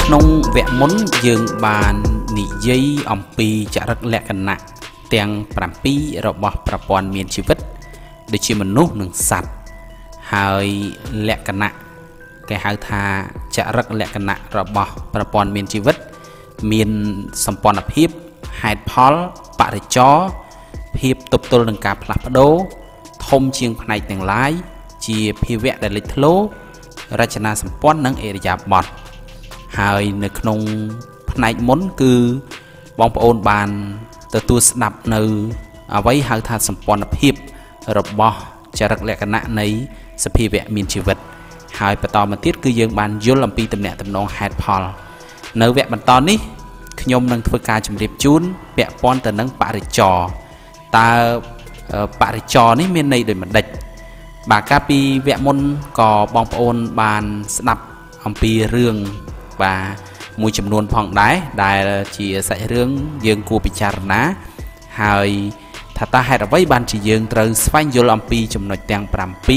Nông vẹn món dương bàn nị dây ông pi chả rất lẹ cân nặng tiếng pram pi rồi bỏ prapon miền chi vứt để chi mình nút nương sạch hơi lẹ cân nặng cái hai tha chả rất lẹ cân nặng rồi bỏ prapon miền chi vứt miền sầm pon ập hiếp hai phol bạ để chó hiệp tục tôi đừng cạp lạp đố thông chiêng này tiếng lái chia phi vẹn để lịch lố rachana sầm pon nâng ê giáp bọtហើយនៅក្នុងផ្នែកមុនគឺបងប្អូនបានទទួលស្ដាប់នៅអ្វីហៅថាសម្ព័ន្ធភាពរបស់ចរិតលក្ខណៈនៃសភាវៈមានជីវិតហើយបន្តមកទៀតគឺយើងបានយល់អំពីទំនាក់ទំនងហេតុផលនៅវគ្គបន្តនេះខ្ញុំនឹងធ្វើការជម្រាបជូនពាក់ព័ន្ធទៅនឹងបរិចរតើបរិចរនេះមានន័យដូចម្ដេចបាទកាលពីវគ្គមុនក៏បងប្អូនបានស្ដាប់អំពីរឿងបាទមួយចំនួនផងដែរដែលជាសាច់រឿងយើងគួរពិចារណាហើយថាតើហេតុអ្វីបានជាយើងត្រូវស្វែងយល់អំពីចំណុចទាំង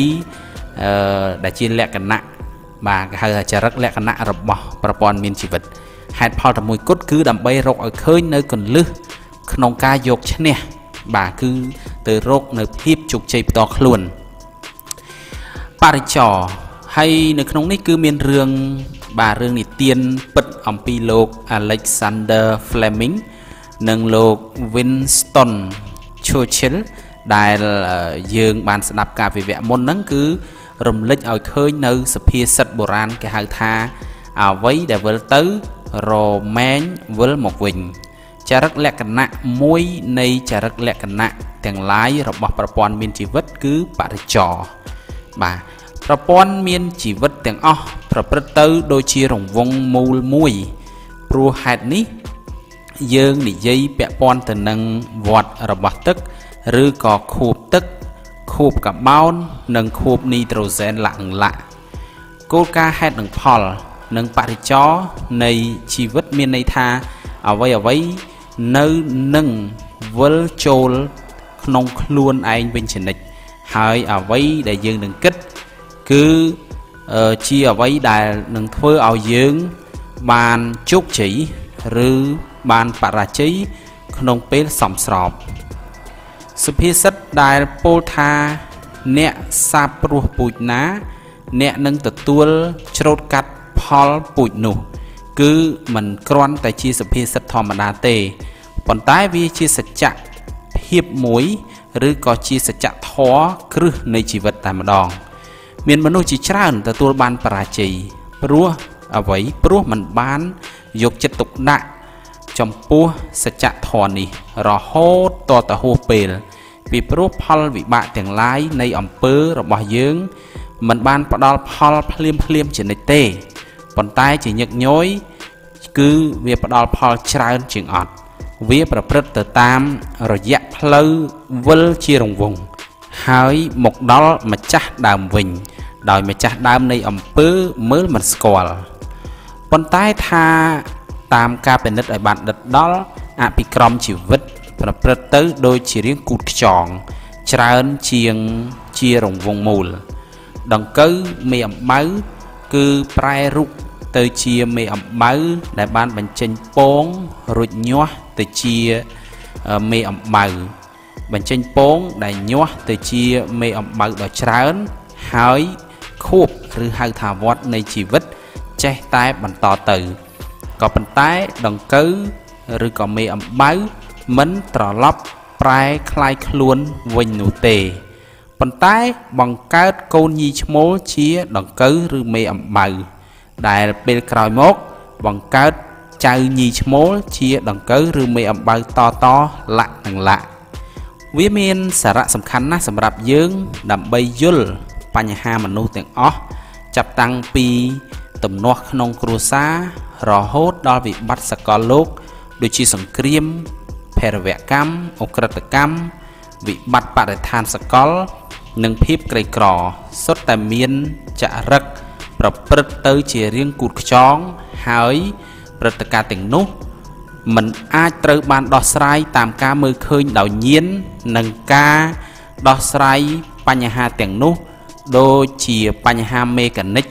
7ដែលជាលក្ខណៈបាទគេហៅថាចរិតលក្ខណៈរបស់ប្រព័ន្ធមានជីវិតហេតុផលតែមួយគត់គឺដើម្បីរកឲ្យឃើញនៅគន្លឹះក្នុងការយកឈ្នះបាទគឺទៅរកនៅភាពជោគជ័យផ្ទាល់ខ្លួនបរិចរហើយនៅក្នុងនេះគឺមានរឿងបាទរឿងនិទានពិតអំពីលោក Alexander Fleming និងលោក Winston Churchill ដែលយើងបានស្ដាប់ការវិវគ្គមុនហ្នឹងគឺរំលេចឲ្យឃើញនៅសភាសិទ្ធិបុរាណគេហៅថាអ្វីដែលវិលទៅរមែងវិលមកវិញចរិតលក្ខណៈមួយនៃចរិតលក្ខណៈទាំងឡាយរបស់ប្រព័ន្ធមានជីវិតគឺបរិចរបាទប្រព័ន្ធមានជីវិតទាំងអស់ប្រព្រឹត្តទៅដូចជារង្វង់មូលមួយព្រោះហេតុនេះយើងនិយាយពាក់ព័ន្ធទៅនឹងវដ្តរបស់ទឹកឬក៏ខួបទឹកខួបកាបូននិងខួបនីត្រូហ្សែនឡាក់នឹងឡាក់គោលការណ៍ហេតុនិងផលនិងបរិចរនៃជីវិតមានន័យថាអ្វីនៅនឹងវិលចូលក្នុងខ្លួនឯងវិញជានិច្ចហើយអ្វីដែលយើងនឹងគិតគឺជាអ្វីដែលនឹងធ្វើឲ្យយើងបានជោគជ័យឬបានបរាជ័យក្នុងពេលសមស្របសុភាសិតដែលពោលថាអ្នកសាបព្រោះពូជណាអ្នកនឹងទទួលច្រូតកាត់ផលពូជនោះគឺមិនគ្រាន់តែជាសុភាសិតធម្មតាទេប៉ុន្តែវាជាសច្ចភាពមួយឬក៏ជាសច្ចធម៌គ្រឹះនៃជីវិតតែម្ដងមានមនុស្សជាច្រើនទទួលបានបរាជ័យព្រោះមិនបានយកចិត្តទុកដាក់ចំពោះសច្ចធម៌នេះរហូតតទៅហួសពេលពីព្រោះផលវិបាកទាំងឡាយនៃអំពើរបស់យើងមិនបានផ្ដល់ផលភ្លាមជានិច្ចទេប៉ុន្តែជាញឹកញយគឺវាផ្ដល់ផលច្រើនជាងអត់វាប្រព្រឹត្តទៅតាមរយៈផ្លូវវិលជារង្វង់ហើយមកដល់ម្ចាស់ដើមវិញដោយម្ចាស់ដើមនៃអំពើមើលមិនស្គាល់ប៉ុន្តែថាតាមការពិនិត្យឲ្យបានដិតដល់អភិក្រមជីវិតប្រព្រឹត្តទៅដូចជារាងគូតខ្យងច្រើនជាងជារង្វង់មូលដង្កូវមេអំបៅគឺប្រែរូបទៅជាមេអំបៅដែលបានបញ្ចេញពងរួចញាស់ទៅជាមេអំបៅបញ្ចេញពងដែលញាស់ទៅជាមេអំបៅដ៏ច្រើនហើយខួបឬហៅថាវដ្តនៃជីវិតចេះតែបន្តទៅក៏ប៉ុន្តែដង្កូវឬក៏មេអំបៅមិនត្រឡប់ប្រែคล้ายខ្លួនវិញនោះទេប៉ុន្តែបង្កើតកូនញីឈ្មោលជាដង្កូវឬមេអំបៅដែលពេលក្រោយមកបង្កើតចៅញីឈ្មោលជាដង្កូវឬមេអំបៅតលាក់នឹងលាក់វាមានសារៈសំខាន់ណាស់សម្រាប់យើងដើម្បីយល់បញ្ហាមនុស្សទាំងអស់ចាប់តាំងពីទំនាស់ក្នុងគ្រួសាររហូតដល់វិបត្តិសកលលោកដូចជាសង្គ្រាមភេរវកម្មអក្រិតកម្មវិបត្តិបរិស្ថានសកលនិងភាពក្រីក្រសុទ្ធតែមានចរិតប្រព្រឹត្តទៅជារាងគូតខ្យងហើយព្រឹត្តិការណ៍ទាំងនោះមិនអាចត្រូវបានដោះស្រាយតាមការមើលឃើញដោយញៀននិងការដោះស្រាយបញ្ហាទាំងនោះដូចជាបញ្ហាមេកានិក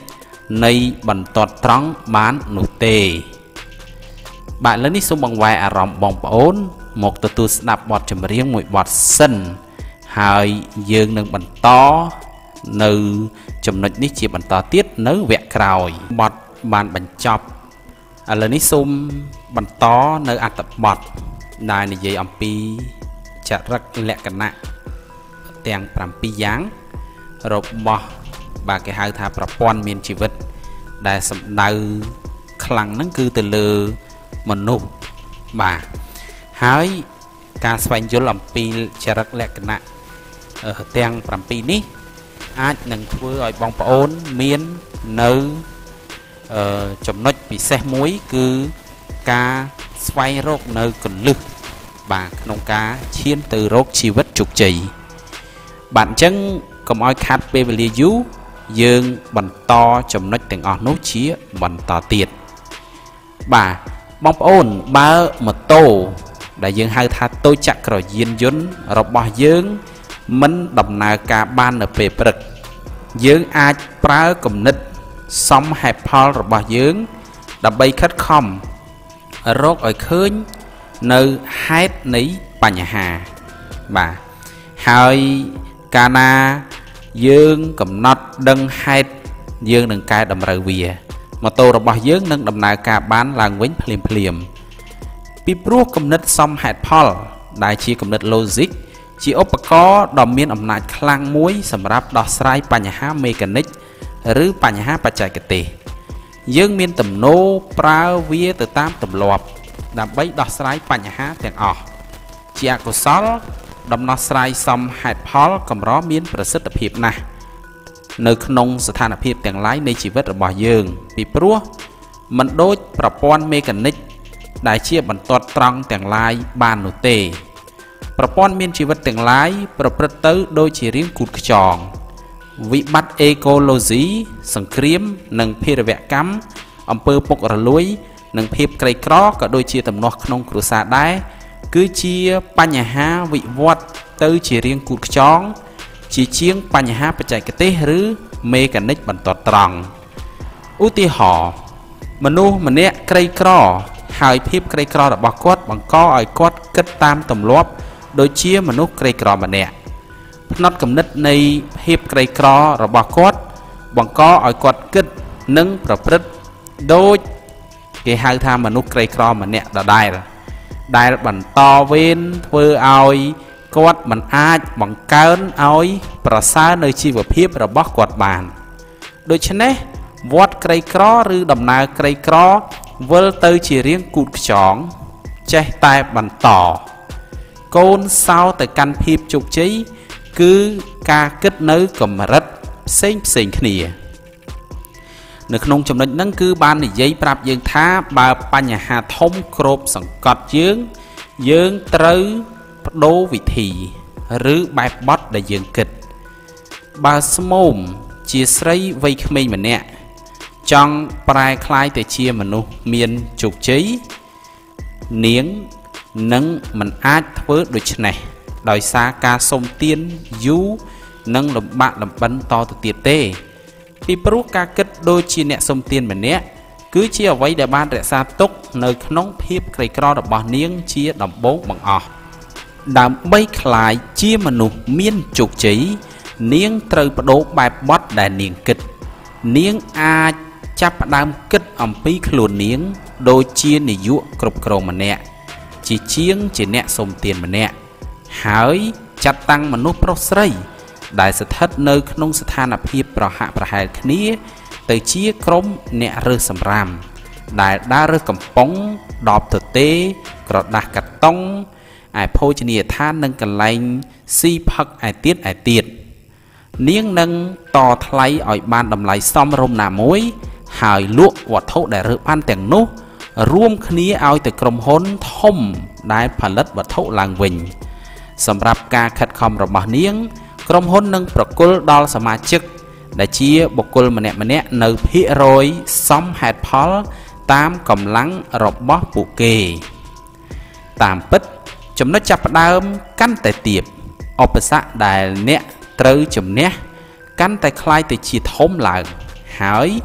នៃបន្តត្រង់បាននោះទេបាទឥឡូវនេះសូមបង្វែរអារម្មណ៍បងប្អូនមកទទួលស្ដាប់បទចម្រៀងមួយបទសិនហើយយើងនឹងបន្តនៅចំណុចនេះជាបន្តទៀតនៅវគ្គក្រោយបទបានបញ្ចប់ឥឡូវនេះសូមបន្តនៅអត្ថបទដែលនិយាយអំពីចរិតលក្ខណៈទាំង7យ៉ាងរបស់បាទគេហៅថាប្រព័ន្ធមានជីវិតដែលសំដៅខ្លាំងហ្នឹងគឺទៅលើមនុស្សបាទហើយការស្វែងយល់អំពីចរិតលក្ខណៈទាំង7នេះអាចនឹងធ្វើឲ្យបងប្អូនមាននៅចំណុចពិសេសមួយគឺការស្វែងរកនៅគន្លឹះបាទក្នុងការឈានទៅរកជីវិតជោគជ័យបាទអញ្ចឹងកុំឲ្យខាត់ពេលវេលាយូរយើងបន្តចំណុចទាំងអស់នោះជាបន្តទៀតបាទបងប្អូនបើម៉ូតូដែលយើងហៅថាតូចចក្រយានយន្តរបស់យើងមិនដំណើរការបាននៅពេលព្រឹកយើងអាចប្រើគំនិតសមហេតុផលរបស់យើងដើម្បីខិតខំរកឲ្យឃើញនៅហេតុនៃបញ្ហាបាទហើយកាលណាយើងកំណត់ដឹងហេតុយើងនឹងកែតម្រូវវាម៉ូតូរបស់យើងនឹងដំណើរការបានឡើងវិញភ្លាមពីព្រោះគំនិតសមហេតុផលដែលជាគំនិត logic ជាឧបករណ៍ដ៏មានអំណាចខ្លាំងមួយសម្រាប់ដោះស្រាយបញ្ហាមេកានិកឬបញ្ហាបច្ចេកទេសយើងមានទំនោរប្រើវាទៅតាមទម្លាប់ដើម្បីដោះស្រាយបញ្ហាទាំងអស់ជាអកុសលដំណោះស្រាយសមហេតុផលកម្រមានប្រសិទ្ធភាពណាស់នៅក្នុងស្ថានភាពទាំងឡាយនៃជីវិតរបស់យើងពីព្រោះមិនដូចប្រព័ន្ធមេកានិកដែលជាបន្ទាត់ត្រង់ទាំងឡាយបាននោះទេប្រព័ន្ធមានជីវិតទាំងឡាយប្រព្រឹត្តទៅដូចជារៀងគូតខ្យងវិបត្តិអេកូឡូស៊ីសង្គ្រាមនិងភារវកម្មអំពើពុករលួយនិងភាពក្រីក្រក៏ដូចជាទំនាស់ក្នុងគ្រួសារដែរគឺជាបញ្ហាវិវត្តទៅជារៀងគូតខ្យងជាជាងបញ្ហាបច្ចេកទេសឬមេកានិកបន្ទាត់ត្រង់ឧទាហរណ៍មនុស្សម្នាក់ក្រីក្រហើយភាពក្រីក្ររបស់គាត់បង្កឲ្យគាត់គិតតាមទម្លាប់ដូចជាមនុស្សក្រីក្រម្នាក់ផ្នត់គំនិតនៃភាពក្រីក្ររបស់គាត់បង្កឲ្យគាត់គិតនិងប្រព្រឹត្តដូចគេហៅថាមនុស្សក្រីក្រម្នាក់ដដែលបន្តវេនធ្វើឲ្យគាត់មិនអាចបង្កើនឲ្យប្រសើរនៅជីវភាពរបស់គាត់បានដូច្នេះវដ្តក្រីក្រឬដំណើរក្រីក្រវិលទៅជារៀងគូតខ្យងចេះតែបន្តកូនសោទៅកាន់ភាពជោគជ័យគឺការគិតនៅកម្រិតផ្សេងគ្នានៅក្នុងចំណុចហ្នឹងគឺបាននិយាយប្រាប់យើងថាបើបញ្ហាធំគ្របសង្កត់យើងត្រូវបដូរវិធីឬបែបបទដែលយើងគិតបើស្មោមជាស្រីវ័យក្មេងម្នាក់ចង់ប្រែក្លាយទៅជាមនុស្សមានជោគជ័យនាងនឹងមិនអាចធ្វើដូច្នេះដោយសារការសុំទានយូរនិងលំបាកលំបិនតទៅទៀតទេពីព្រោះការគិតដូចជាអ្នកសុំទានម្នាក់គឺជាអ្វីដែលបានរក្សាទុកនៅក្នុងភាពក្រីក្ររបស់នាងជាដំបូងបង្អស់ដើម្បីក្លាយជាមនុស្សមានជោគជ័យនាងត្រូវបដូរបែបបទដែលនាងគិតនាងអាចចាប់ផ្ដើមគិតអំពីខ្លួននាងដូចជានាយកគ្រប់គ្រងម្នាក់ជាជាងជាអ្នកសុំទានម្នាក់ហើយចាត់តាំងមនុស្សប្រុសស្រីដែលស្ថិតនៅក្នុងស្ថានភាពប្រហាក់ប្រហែលគ្នាទៅជាក្រុមអ្នករើសសម្រាមដែលដើររើសកំប៉ុងដបទទេក្រដាស់កាតុងឯភោជនីយដ្ឋាននិងកន្លែងស៊ីផឹកឯទៀតនាងនឹងតថ្លៃឲ្យបានតម្លៃសមរម្យណាមួយហើយលក់វត្ថុដែលរើសបានទាំងនោះរួមគ្នាឲ្យទៅក្រុមហ៊ុនធំដែលផលិតវត្ថុឡើងវិញសម្រាប់ការខិតខំរបស់នាងក្រុមហ៊ុននឹងប្រគល់ដល់សមាជិកដែលជាបុគ្គលម្នាក់នៅភាគរយសមហេតុផលតាមកម្លាំងរបស់ពួកគេតាមពិតចំណុចចាប់ផ្ដើមកាន់តែទាបឧបសគ្គដែលអ្នកត្រូវជំនះកាន់តែคล้ายទៅជាធំឡើងហើយ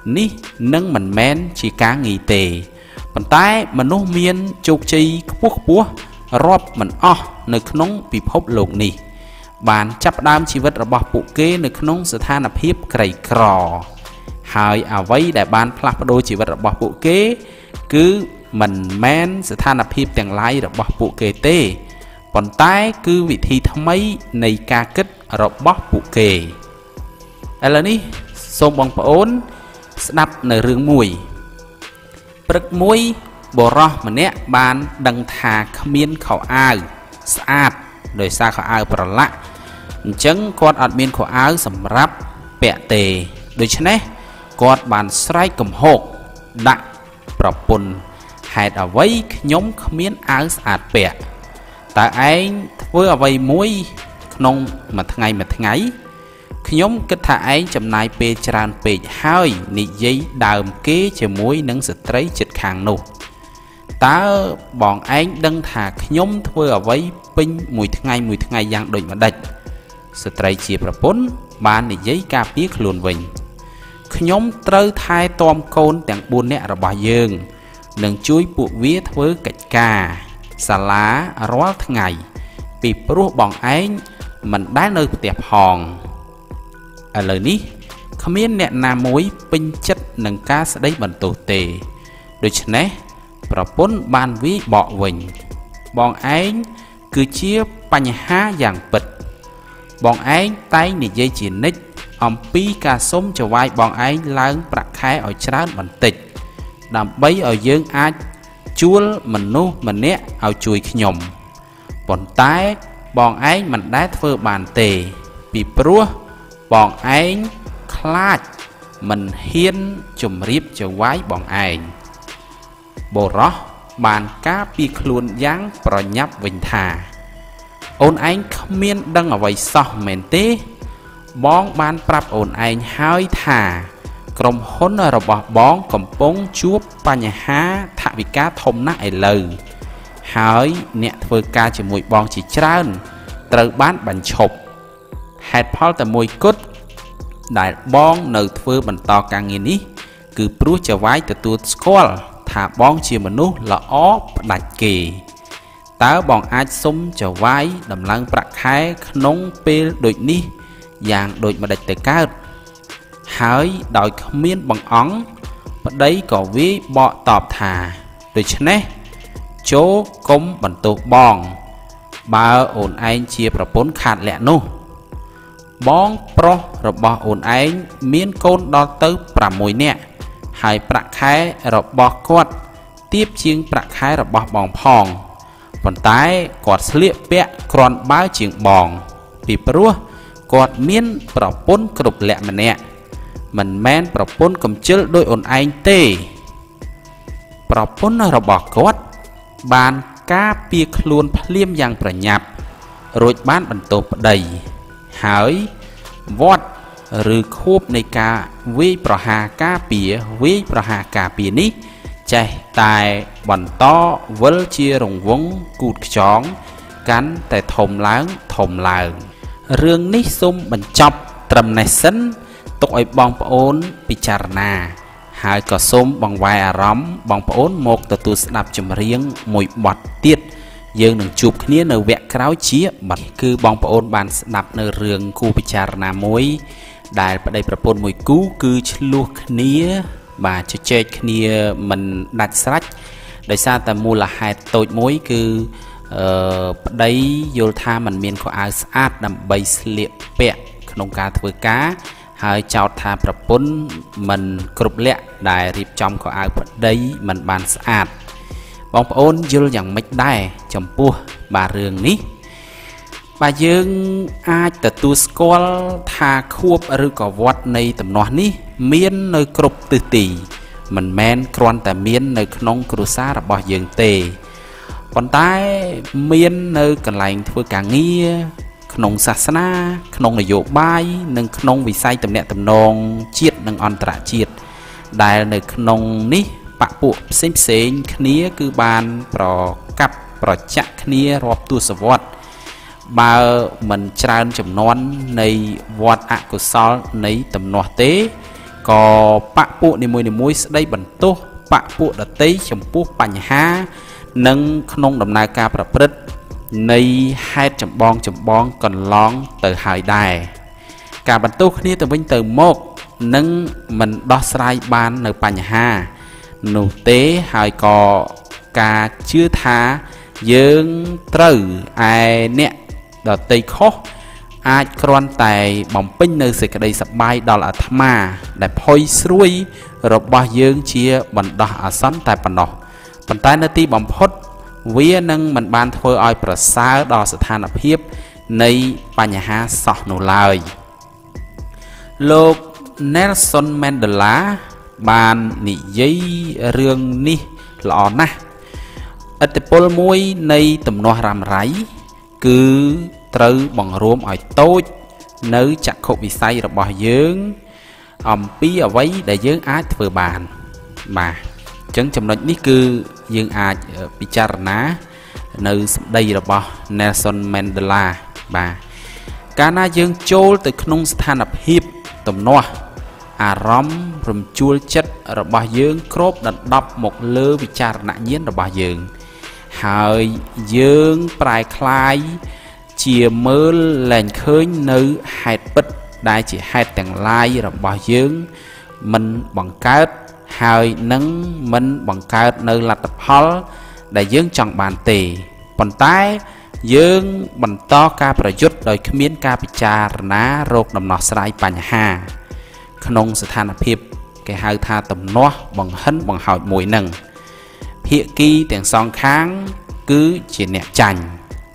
នេះនឹងមិនមែនជាការងាយទេប៉ុន្តែមនុស្សមានជោគជ័យខ្ពស់ខ្ពស់រាប់មិនអស់នៅក្នុងពិភពលោកនេះបានចាប់ផ្ដើមជីវិតរបស់ពួកគេនៅក្នុងស្ថានភាពក្រីក្រហើយអ្វីដែលបានផ្លាស់ប្ដូរជីវិតរបស់ពួកគេគឺមិនមែនស្ថានភាពទាំងឡាយរបស់ពួកគេទេប៉ុន្តែគឺវិធីថ្មីនៃការគិតរបស់ពួកគេឥឡូវនេះសូមបងប្អូនស្ដាប់នៅរឿងមួយព្រឹកមួយបុរសម្នាក់បានដឹងថាគ្មានខោអាវស្អាតដោយសារខោអាវប្រឡាក់អញ្ចឹងគាត់អត់មានខោអាវសម្រាប់ពាក់ទេដូច្នេះគាត់បានស្រែកកំហកដាក់ប្រពន្ធហេតុអ្វីខ្ញុំគ្មានអាវស្អាតពាក់តើឯងធ្វើអ្វីមួយក្នុងមួយថ្ងៃខ្ញុំគិតថាឯងចំណាយពេលច្រើនពេកហើយនិយាយដើមគេជាមួយនឹងស្ត្រីជិតខាងនោះតើបងឯងដឹងថាខ្ញុំធ្វើអ្វីពេញមួយថ្ងៃយ៉ាងដូចម្ដេចស្ត្រីជាប្រពន្ធបាននិយាយការពារខ្លួនវិញខ្ញុំត្រូវថែទាំកូនទាំង4នាក់របស់យើងនិងជួយពួកវាធ្វើកិច្ចការសាលារាល់ថ្ងៃពីព្រោះបងឯងមិនដែលនៅផ្ទះផងឥឡូវនេះគ្មានអ្នកណាមួយពេញចិត្តនឹងការស្ដីបន្ទោសទេដូច្នេះប្រពន្ធបានវាយបកវិញបងឯងគឺជាបញ្ហាយ៉ាងពិតបងឯងតែងនិយាយជានិច្ចអំពីការសុំចៅហ្វាយបងឯងឡើងប្រាក់ខែឲ្យច្រើនបន្តិចដើម្បីឲ្យយើងអាចជួលមនុស្សម្នាក់ឲ្យជួយខ្ញុំប៉ុន្តែបងឯងមិនដែលធ្វើបានទេពីព្រោះបងឯងខ្លាចមិនហ៊ានជម្រាបចៅហ្វាយបងឯងបុរសបានការពារខ្លួនយ៉ាងប្រញាប់វិញថាអូនឯងគ្មានដឹងអ្វីសោះមែនទេបងបានប្រាប់អូនឯងហើយថាក្រុមហ៊ុនរបស់បងកំពុងជួបបញ្ហាថវិកាធំណាស់ឥឡូវហើយអ្នកធ្វើការជាមួយបងជាច្រើនត្រូវបានបញ្ឈប់ហេតុផលតែមួយគត់ដែលបងនៅធ្វើបន្តការងារនេះគឺព្រោះចៅហ្វាយទទួលស្គាល់ថាបងជាមនុស្សល្អផ្ដាច់គេតើបងអាចសុំចៅហ្វាយដំឡើងប្រាក់ខែក្នុងពេលដូចនេះយ៉ាងដូចម្ដេចទៅកើតហើយដោយគ្មានបង្អង់ប្តីក៏វាយបកតបថាដូច្នេះចូលកុំបន្ទោសបងបើអូនឯងជាប្រពន្ធខាតលក្ខនោះបងប្រុសរបស់អូនឯងមានកូនដល់ទៅ6នាក់ហើយប្រាក់ខែរបស់គាត់ទាបជាងប្រាក់ខែរបស់បងផងប៉ុន្តែគាត់ស្លៀកពាក់គ្រាន់បើជាងបងពីព្រោះគាត់មានប្រពន្ធគ្រប់លក្ខម្នាក់មិនមែនប្រពន្ធកំជិលដោយអូនឯងទេប្រពន្ធរបស់គាត់បានការពារខ្លួនភ្លាមយ៉ាងប្រញាប់រួចបានបន្ទោសប្តីហើយវត្តឬខួបនៃការវាយប្រហារការពារនេះចេះតែបន្តវិលជារង្វង់គូតខ្យងកាន់តែធំឡើងរឿងនេះសូមបញ្ចប់ត្រឹមនេះសិនទុកឲ្យបងប្អូនពិចារណាហើយក៏សូមបង្វែរអារម្មណ៍បងប្អូនមកទទួលស្ដាប់ចម្រៀងមួយបទទៀតយើងនឹងជួបគ្នានៅវគ្គក្រោយជាបទគឺបងប្អូនបានស្ដាប់នៅរឿងគូពិចារណាមួយដែលប្តីប្រពន្ធមួយគូគឺឆ្លោះគ្នាបាទជជែកគ្នាមិនដាច់ស្រេចដោយសារតែមូលហេតុតូចមួយគឺប្តីយល់ថាมันមានខោអាវស្អាតដើម្បីស្លៀកពាក់ក្នុងការធ្វើការហើយចោទថាប្រពន្ធមិនគ្រប់លក្ខដែលរៀបចំខោអាវប្តីមិនបានស្អាតបងប្អូនយល់យ៉ាងម៉េចដែរចំពោះបាទរឿងនេះបាទយើងអាចទទួលស្គាល់ថាខួបឬក៏វត្តនៃទំនាស់នេះមាននៅគ្រប់ទិសទីមិនមែនគ្រាន់តែមាននៅក្នុងគ្រួសាររបស់យើងទេប៉ុន្តែមាននៅកន្លែងធ្វើការងារក្នុងសាសនាក្នុងនយោបាយនិងក្នុងវិស័យទំនាក់ទំនងជាតិនិងអន្តរជាតិដែលនៅក្នុងនេះបកពួកផ្សេងគ្នាគឺបានប្រកាប់ប្រចាក់គ្នារាប់ទសវត្សរ៍បើមិនច្រើនចំនួននៃវត្តអកុសលនៃទំនាស់ទេក៏បពពួកនីមួយៗស្ដីបន្ទោសបពពួកដតីចំពោះបញ្ហានិងក្នុងដំណើរការប្រព្រឹត្តនៃហេតុចម្បងកន្លងទៅហើយដែរការបន្ទោសគ្នាទៅវិញទៅមកនឹងមិនដោះស្រាយបាននៅបញ្ហានោះទេហើយក៏ការជឿថាយើងត្រូវឯអ្នកដតីខុសអាចគ្រាន់តែបំពេញនៅសេចក្តីសប្បាយដល់អាត្មាដែលផុយស្រួយរបស់យើងជាបណ្ដោះអាសន្នតែប៉ុណ្ណោះប៉ុន្តែនៅទីបំផុតវានឹងមិនបានធ្វើឲ្យប្រសើរដល់ស្ថានភាពនៃបញ្ហាសោះនោះឡើយលោក Nelson Mandela បាននិយាយរឿងនេះល្អណាស់ឥទ្ធិពលមួយនៃទំនាស់រ៉ាំរ៉ៃគឺត្រូវបង្រួមឲ្យតូចនៅចក្ខុវិស័យរបស់យើងអំពីអ្វីដែលយើងអាចធ្វើបានបាទអញ្ចឹងចំណុចនេះគឺយើងអាចពិចារណានៅសម្ដីរបស់ Nelson Mandela បាទកាលណាយើងចូលទៅក្នុងស្ថានភាពទំនាស់អារម្មណ៍រំជួលចិត្តរបស់យើងគ្របដណ្ដប់មកលើវិចារណញ្ញាណរបស់យើងហើយយើងប្រែคลายជាមើលលែងឃើញនៅហេតុពិតដែលជាហេតុទាំងឡាយរបស់យើងមិនបង្កើតហើយនឹងមិនបង្កើតនៅលទ្ធផលដែលយើងចង់បានទេប៉ុន្តែយើងបន្តការប្រយុទ្ធដោយគ្មានការពិចារណារកដំណោះស្រាយបញ្ហាក្នុងស្ថានភាពគេហៅថាទំនាស់បង្ហិនបង្ហោចមួយនឹងភាគីទាំងសងខាងគឺជាអ្នកចាញ់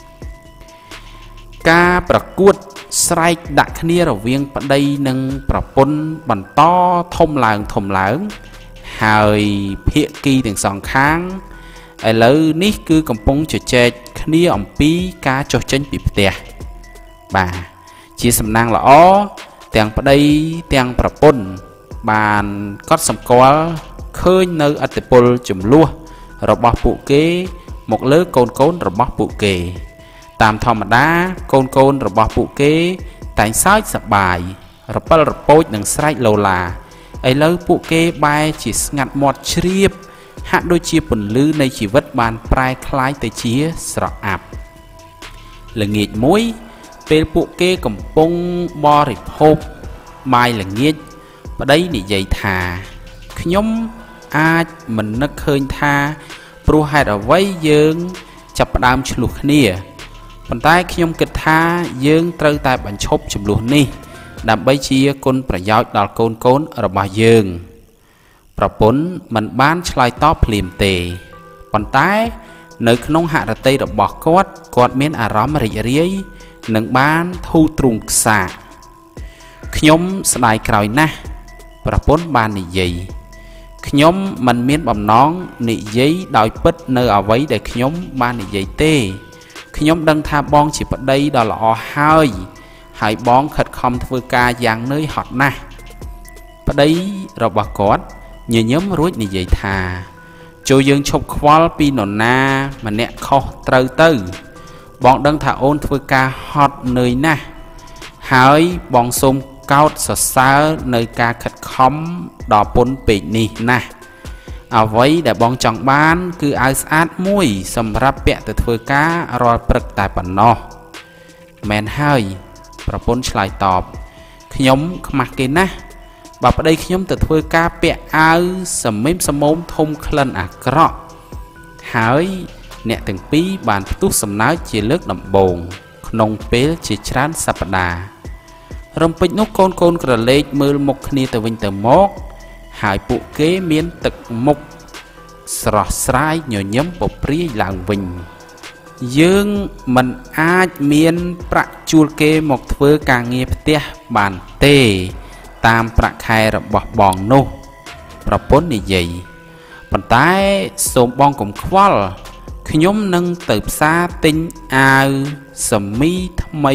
ការប្រកួតស្រែកដាក់គ្នារវាងប្តីនិងប្រពន្ធបន្តធំឡើងហើយភាគីទាំងសងខាងឥឡូវនេះគឺកំពុងជជែកគ្នាអំពីការចុះចេញពីផ្ទះបាទជាសំណាងល្អទាំងប្តីទាំងប្រពន្ធបានកត់សម្គាល់ឃើញនៅឥទ្ធិពលចំនួនរបស់ពួកគេមកលើកូនរបស់ពួកគេតាមធម្មតាកូនរបស់ពួកគេតែងសើចសប្បាយរពិលរពូចនឹងស្រែកឡូឡាឥឡូវពួកគេបែរជាស្ងាត់មាត់ជ្រាបហាក់ដូចជាពន្លឺនៃជីវិតបានប្រែคล้ายទៅជាស្រអាប់ល្ងាចមួយពេលពួកគេកំពុងបរិភោគបាយល្ងាចប្តីនិយាយថាខ្ញុំអាចមិននឹកឃើញថាព្រោះហេតុអ្វីយើងចាប់ផ្ដើមឆ្លោះគ្នាប៉ុន្តែខ្ញុំគិតថាយើងត្រូវតែបញ្ឈប់ជម្លោះនេះដើម្បីជាគុណប្រយោជន៍ដល់កូនរបស់យើងប្រពន្ធមិនបានឆ្លើយតបភ្លាមទេប៉ុន្តែនៅក្នុងហឫទ័យរបស់គាត់មានអារម្មណ៍រីករាយនិងបានធូរទ្រូងខ្សាកខ្ញុំស្ដាយក្រោយណាស់ប្រពន្ធបាននិយាយខ្ញុំមិនមានបំណងនិយាយដោយពិតនៅអ្វីដែលខ្ញុំបាននិយាយទេខ្ញុំដឹងថាបងជាប្តីដ៏ល្អហើយបងខិតខំធ្វើការយ៉ាងនឿយហត់ណាស់ប្តីរបស់គាត់ញញឹមរួចនិយាយថាចូលយើងឈប់ខ្វល់ពីនរណាម្នាក់ខុសត្រូវទៅបងដឹងថាអូនធ្វើការហត់នឿយណាស់ហើយបងសូមកោតសរសើរនៅការខិតខំដ៏ពន់ពេកនេះណាស់អ្វីដែលបងចង់បានគឺអាវស្អាតមួយសម្រាប់ពាក់ទៅធ្វើការរាល់ព្រឹកតែប៉ុណ្ណោះមែនហើយប្រពន្ធឆ្លើយតបខ្ញុំខ្មាស់គេណាស់បើប្តីខ្ញុំទៅធ្វើការពាក់អាវសមោមធំក្លិនអាក្រក់ហើយអ្នកទាំងពីរបានផ្ទុះសំណើចជាលើកដំបូងក្នុងពេលជាច្រើនសប្តាហ៍រំពេចនោះកូនក្រឡេកមើលមុខគ្នាទៅវិញទៅមកហើយពួកគេមានទឹកមុខស្រស់ស្រាយញញឹមពព្រាយឡើងវិញយើងមិនអាចមានប្រាក់ជួលគេមកធ្វើការងារផ្ទះបានទេតាមប្រាក់ខែរបស់បងនោះប្រពន្ធនិយាយប៉ុន្តែសូមបងកុំខ្វល់ខ្ញុំនឹងទៅផ្សារទិញអាវសមីថ្មី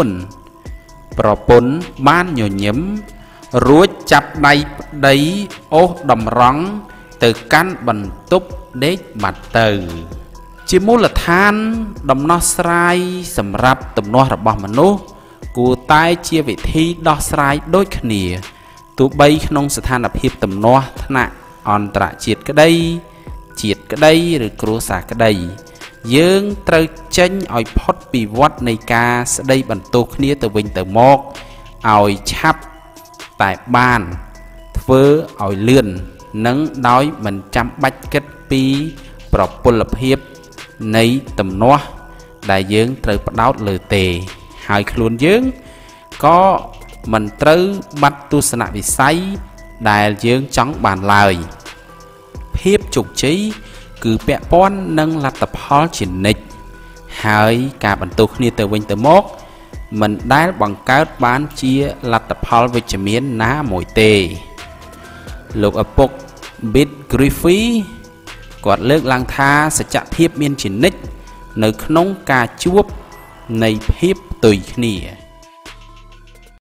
4ប្រពន្ធបានញញឹមរួចចាប់ដៃប្តីអូសតម្រង់ទៅកាន់បន្ទប់ដេកបាត់ទៅជាមូលដ្ឋានដំណោះស្រាយសម្រាប់ទំនាស់របស់មនុស្សគួរតែជាវិធីដោះស្រាយដូចគ្នា tụ bay không sự than lập hiệp tầm no thna on trả triệt cái đây rồi cua xả cái đây dương trời tranh ỏi phốt bị vót này ca sẽ đây bằng tô khía từ vinh từ mọc ỏi chắp tại bàn vơ ỏi lươn nâng đói mình chăm bách kết pi bọc bồn lập hiệp này tầm no đại dương trời bắt đáo lừa tề hai luôn dương có mình trứ bắt tu sanh bị say đại dương trắng bàn lời hiệp trục trí cứ bẹ pon nâng là tập hall chuyển nịch hai cả bản tục như từ vinh từ mốc mình đái bằng các bán chia là tập hall với chữ miến ná mỗi tề lục ở bốc biết Griffith quạt lược lang tha sẽ chạm hiệp miên chuyển nịch nơi nông ca chuốc này hiệp tùy khỉ